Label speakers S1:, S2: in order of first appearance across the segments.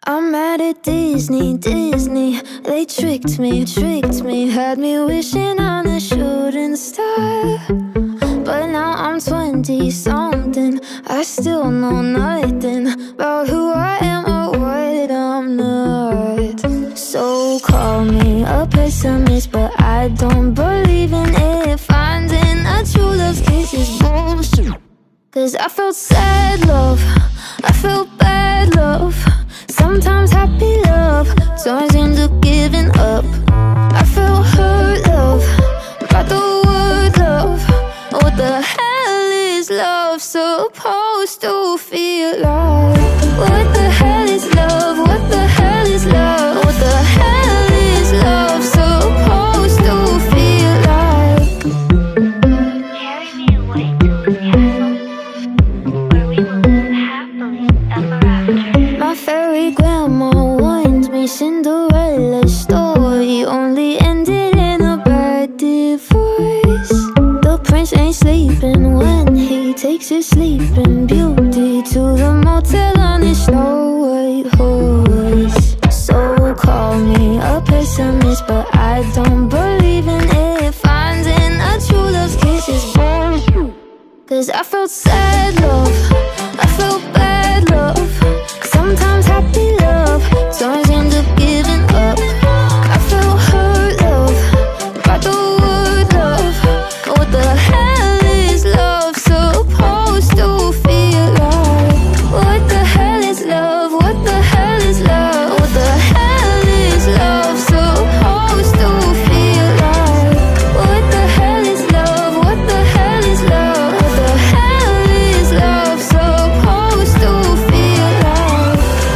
S1: I'm mad at Disney, Disney. They tricked me, had me wishing on a shooting star. But now I'm 20-something, I still know nothing about who I am or what I'm not. So call me a pessimist, but I don't believe in it. Finding a true love's kiss is bullshit. Cause I felt sad love, I felt bad love, sometimes happy love turns into giving up. I felt hurt love, got the word love. What the hell is love supposed to feel like? What the hell is love? What the hell is love? What the hell is love supposed to feel like?
S2: Carry me away to a castle where we will live happily ever after.
S1: My fairy grandma warned me Cinderella's story only ended in a bad divorce. The prince ain't sleeping when he takes his sleeping beauty to the motel on his Snow White horse. So call me a pessimist, but I don't believe in it. Finding a true love's kiss is bullshit. Cause I felt sad love, I felt bad love, sometimes happy love turns into giving up. I felt hurt love, got the word love. What the hell is love supposed to feel like? What the hell is love? What the hell is love? What the hell is love supposed to feel like? What the hell is love? What the hell is love? What the hell is love supposed to feel like?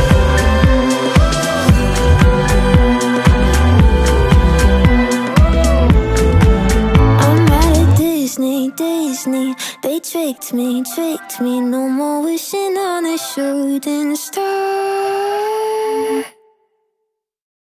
S1: I'm mad at Disney, Disney. They tricked me, no more wishing on a shooting star.